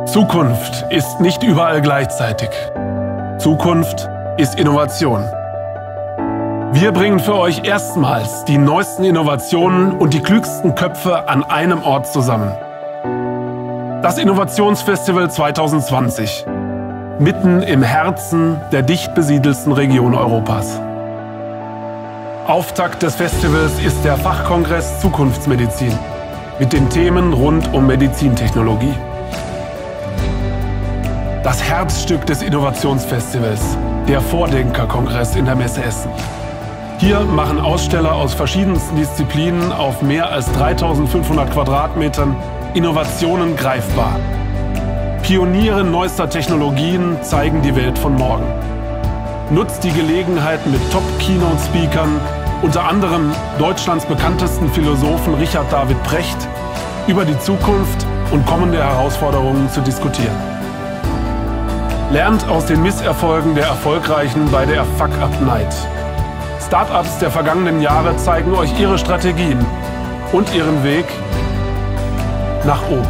Zukunft ist nicht überall gleichzeitig. Zukunft ist Innovation. Wir bringen für euch erstmals die neuesten Innovationen und die klügsten Köpfe an einem Ort zusammen. Das Innovationsfestival 2020, mitten im Herzen der dicht besiedelsten Region Europas. Auftakt des Festivals ist der Fachkongress Zukunftsmedizin mit den Themen rund um Medizintechnologie. Das Herzstück des Innovationsfestivals, der Vordenker-Kongress in der Messe Essen. Hier machen Aussteller aus verschiedensten Disziplinen auf mehr als 3500 Quadratmetern Innovationen greifbar. Pioniere neuester Technologien zeigen die Welt von morgen. Nutzt die Gelegenheit, mit Top-Keynote-Speakern, unter anderem Deutschlands bekanntesten Philosophen Richard David Precht, über die Zukunft und kommende Herausforderungen zu diskutieren. Lernt aus den Misserfolgen der Erfolgreichen bei der Fuck-Up-Night. Startups der vergangenen Jahre zeigen euch ihre Strategien und ihren Weg nach oben.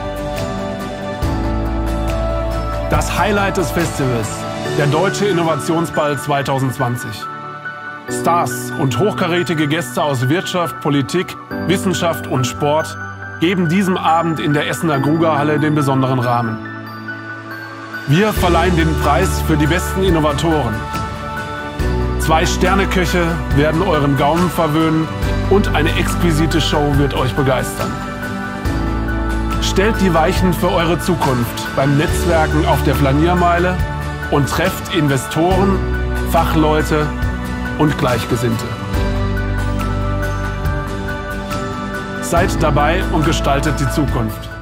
Das Highlight des Festivals, der Deutsche Innovationsball 2020. Stars und hochkarätige Gäste aus Wirtschaft, Politik, Wissenschaft und Sport geben diesem Abend in der Essener Grugerhalle den besonderen Rahmen. Wir verleihen den Preis für die besten Innovatoren. 2 Sterneköche werden euren Gaumen verwöhnen und eine exquisite Show wird euch begeistern. Stellt die Weichen für eure Zukunft beim Netzwerken auf der Flaniermeile und trefft Investoren, Fachleute und Gleichgesinnte. Seid dabei und gestaltet die Zukunft.